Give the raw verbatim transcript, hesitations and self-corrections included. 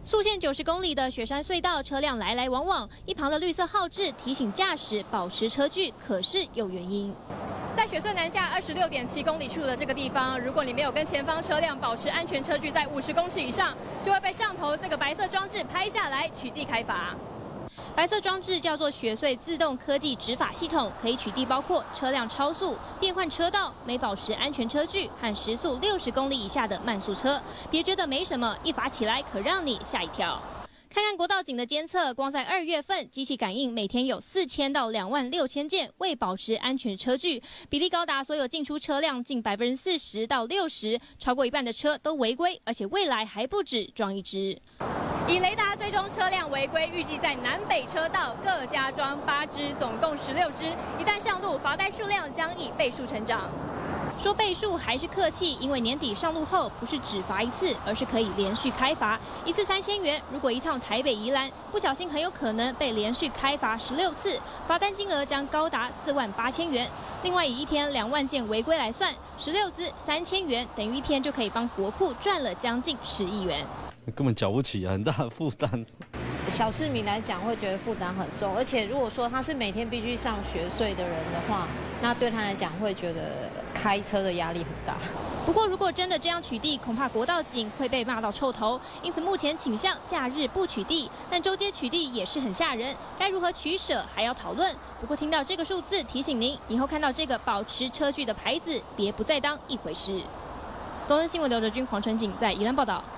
速限九十公里的雪山隧道，车辆来来往往，一旁的绿色号志提醒驾驶保持车距，可是有原因。在雪隧南下二十六点七公里处的这个地方，如果你没有跟前方车辆保持安全车距在五十公尺以上，就会被上头这个白色装置拍下来取缔开罚。 白色装置叫做雪隧自动科技执法系统，可以取缔包括车辆超速、变换车道、没保持安全车距和时速六十公里以下的慢速车。别觉得没什么，一罚起来可让你吓一跳。看看国道警的监测，光在二月份，机器感应每天有四千到两万六千件未保持安全车距，比例高达所有进出车辆近百分之四十到六十，超过一半的车都违规，而且未来还不止装一只。 以雷达追踪车辆违规，预计在南北车道各加装八只，总共十六只。一旦上路，罚单数量将以倍数成长。说倍数还是客气，因为年底上路后不是只罚一次，而是可以连续开罚，一次三千元。如果一趟台北宜兰不小心，很有可能被连续开罚十六次，罚单金额将高达四万八千元。另外，以一天两万件违规来算，十六支三千元，等于一天就可以帮国库赚了将近十亿元。 根本缴不起啊，很大的负担。 小市民来讲会觉得负担很重，而且如果说他是每天必须上学隧的人的话，那对他来讲会觉得开车的压力很大。 不过，如果真的这样取缔，恐怕国道警会被骂到臭头。因此，目前倾向假日不取缔，但周街取缔也是很吓人。该如何取舍还要讨论。不过，听到这个数字，提醒您以后看到这个保持车距的牌子，别不再当一回事。东森新闻刘哲君、黄纯景在宜兰报道。